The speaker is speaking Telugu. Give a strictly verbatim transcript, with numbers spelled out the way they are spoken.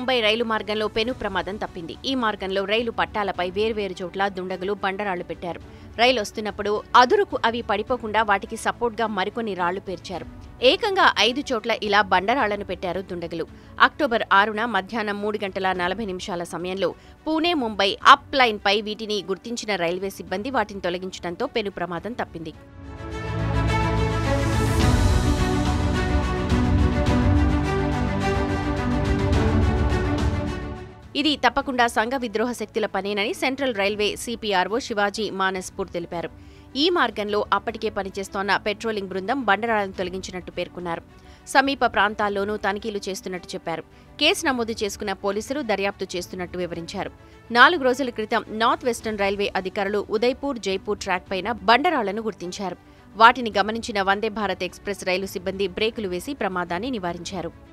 ముంబై రైలు మార్గంలో పెను ప్రమాదం తప్పింది. ఈ మార్గంలో రైలు పట్టాలపై వేర్వేరు చోట్ల దుండగులు బండరాళ్లు పెట్టారు. రైలు వస్తున్నప్పుడు అదురుకు అవి పడిపోకుండా వాటికి సపోర్ట్గా మరికొన్ని రాళ్లు పేర్చారు. ఏకంగా ఐదు చోట్ల ఇలా బండరాళ్లను పెట్టారు దుండగులు. అక్టోబర్ ఆరున మధ్యాహ్నం మూడు గంటల నలభై నిమిషాల సమయంలో పూణే ముంబై అప్ లైన్ పై వీటిని గుర్తించిన రైల్వే సిబ్బంది వాటిని తొలగించడంతో పెను ప్రమాదం తప్పింది. ఇది తప్పకుండా సంఘ విద్రోహ శక్తుల పనేనని central railway CPRO Shivaji Manaspur తెలిపారు. ఈ మార్గంలో అప్పటికే పనిచేస్తోన్న పెట్రోలింగ్ బృందం బండరాళ్లను తొలగించినట్టు పేర్కొన్నారు. సమీప ప్రాంతాల్లోనూ తనిఖీలు చేస్తున్నట్టు చెప్పారు. కేసు నమోదు చేసుకున్న పోలీసులు దర్యాప్తు చేస్తున్నట్టు వివరించారు. నాలుగు రోజుల క్రితం నార్త్ వెస్టర్న్ రైల్వే అధికారులు ఉదయ్పూర్ జైపూర్ ట్రాక్ పైన బండరాళ్లను గుర్తించారు. వాటిని గమనించిన వందే భారత్ ఎక్స్ప్రెస్ రైలు సిబ్బంది బ్రేకులు వేసి ప్రమాదాన్ని నివారించారు.